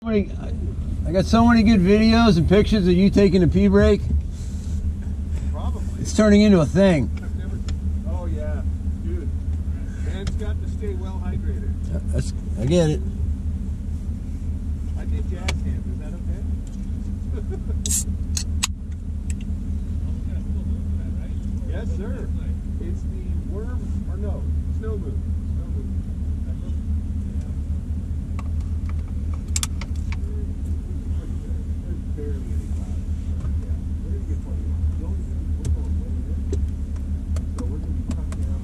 I got so many good videos and pictures of you taking a pee break. Probably. It's turning into a thing. Oh yeah, dude. Man's got to stay well hydrated. I get it. I did jazz hands. Is that okay? Yes, sir. It's the worm, or no, snow moon. Snow moon. There's barely any clouds. Yeah, we're gonna get plenty. The only thing we're going way in, so we're gonna be cut down.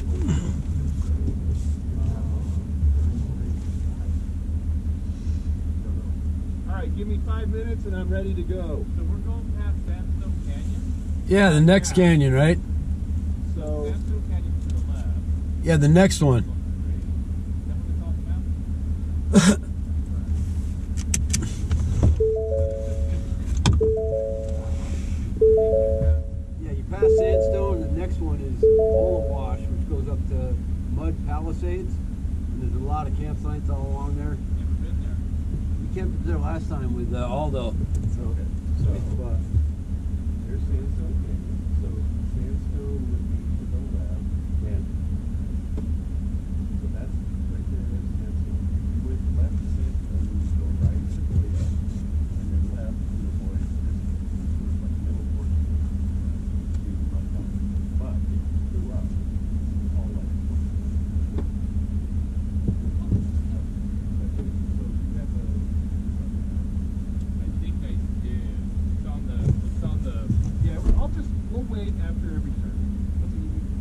All right, give me 5 minutes and I'm ready to go. So we're going past Sandstone Canyon? Yeah, the next canyon, right? So Sandstone Canyon to the left. Yeah, the next one. Is that what it's talking about? Yeah, you pass Sandstone, and the next one is Wash, which goes up to Mud Palisades. And there's a lot of campsites all along there. Never been there. We camped there last time with Aldo. So, great spot. there's Sandstone Canyon. So Sandstone would be to the left. Yeah. So that's right there. There's Sandstone. If you went left to Sandstone, you would go right to Goya, and then left to avoid this like middle portion to Mud Pond. But if you go up, all the way. I think I did. It's on the. Yeah, we'll wait after every turn. That's what you do.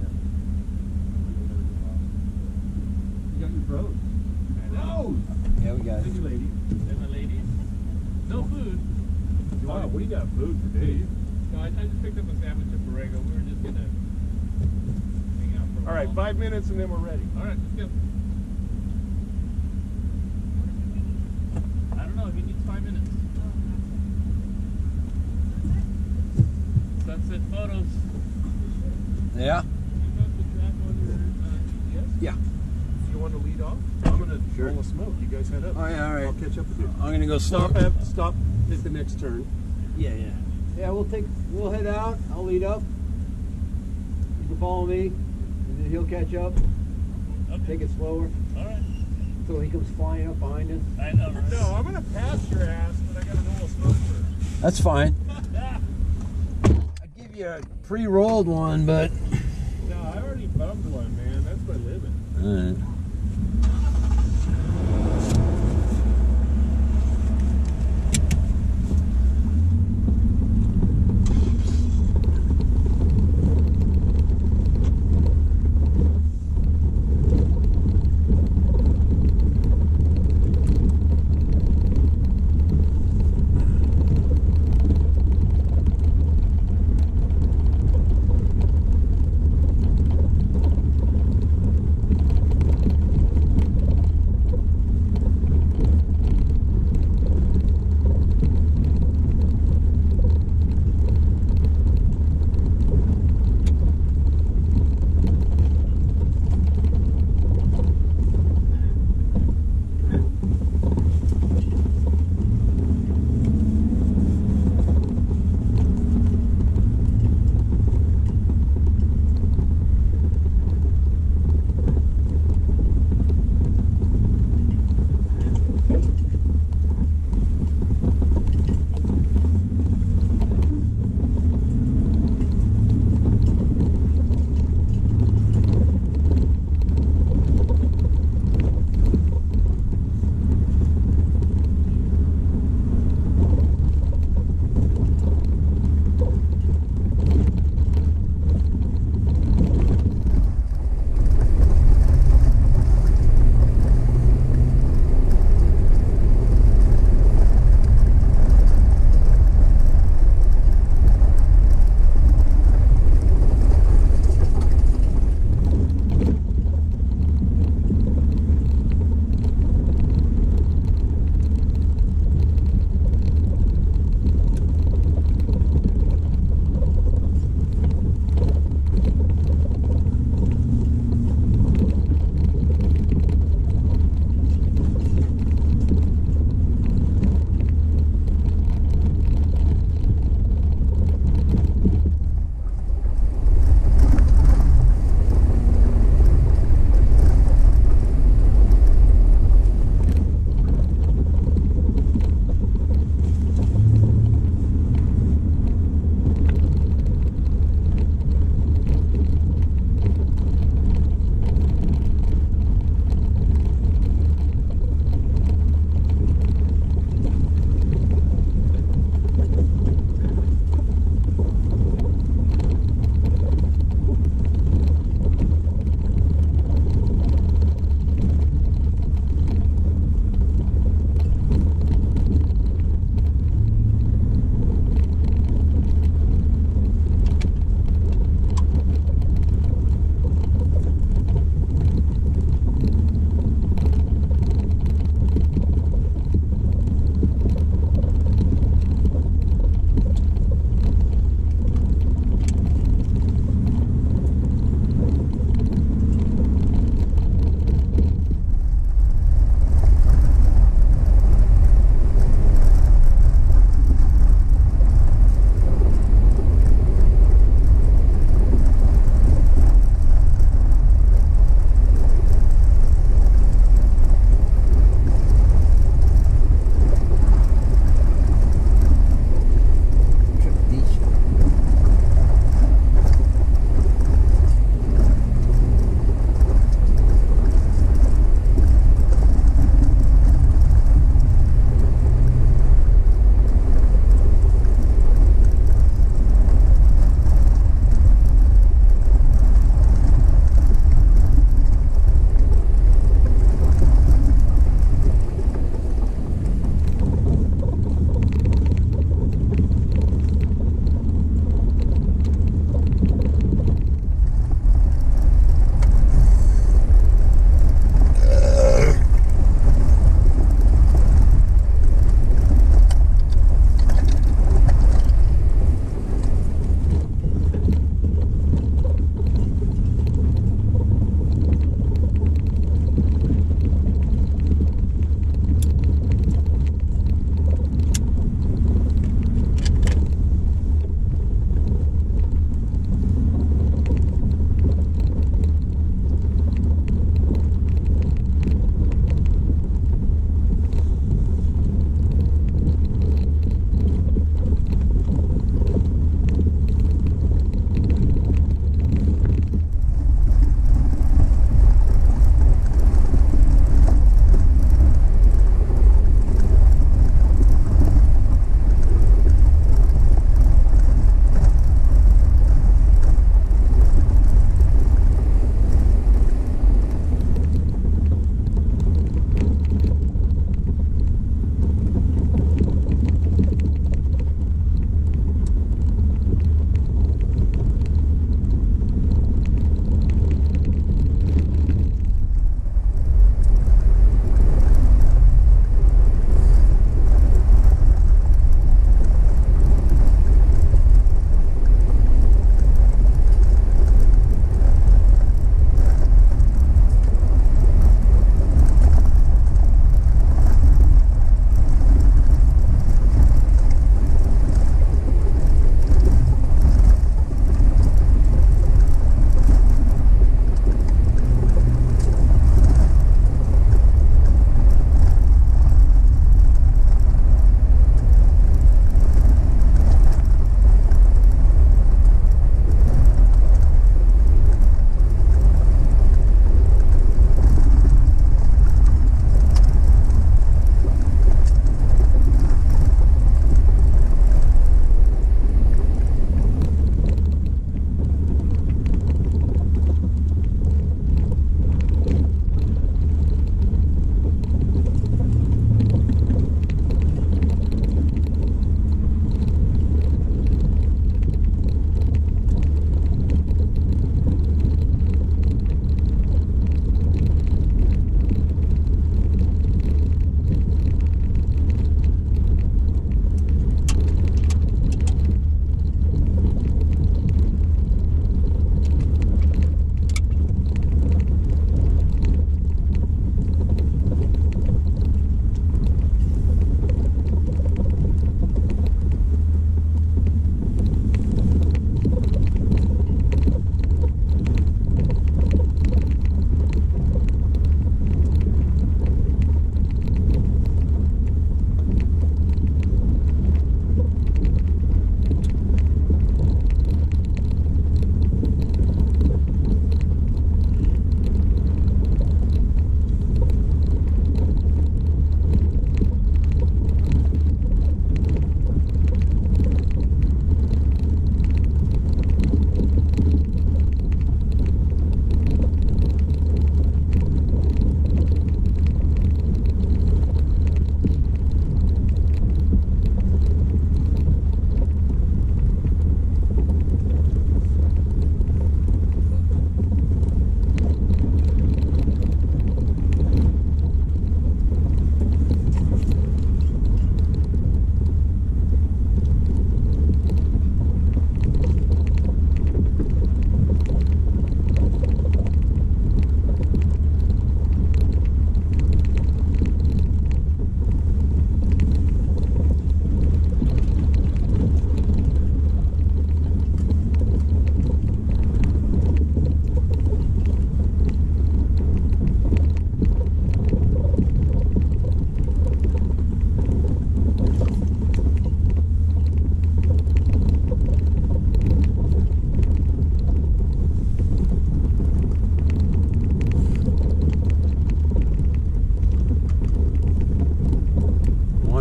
You got your bros. No! Yeah, we got it. Thank you, lady. And the ladies. No food. Wow, we got food for days. No, I just picked up a sandwich at Borrego. We were just gonna hang out for a All right, while. 5 minutes and then we're ready. All right, let's go. I don't know. He needs 5 minutes. Sunset photos. Yeah? You got the track on your GPS? Yeah. You want to lead off? I'm gonna Sure. roll a smoke. You guys head up. Oh, yeah, all right. I'll catch up with you. I'm gonna go Stop at the next turn. Yeah, yeah. Yeah, we'll head out. I'll lead up. You can follow me, and then he'll catch up. Okay. Take it slower All right. until he comes flying up behind us. I know, right? No, I'm gonna pass your ass, but I gotta roll a smoke first. That's fine. I'd give you a pre-rolled one, but. No, I already bummed one, man. That's my limit. All right.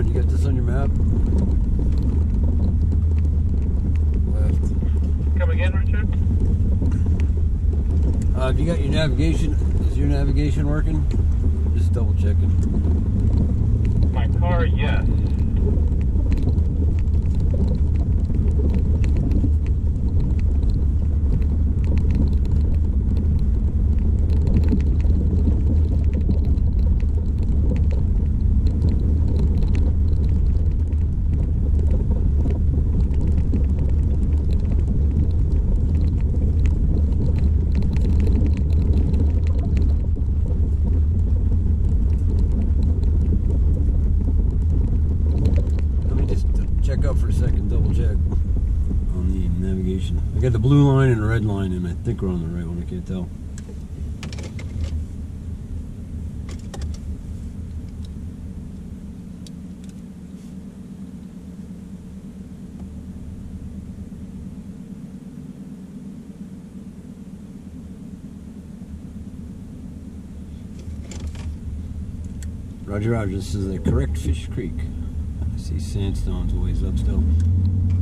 You got this on your map? Left. Come again, Richard? Have you got your navigation? Is your navigation working? Just double checking. My car, yes. Check up for a second, double check on the navigation. I got the blue line and the red line, and I think we're on the right one. I can't tell. Roger, Roger. This is the correct Fish Creek. I see sandstones ways up still.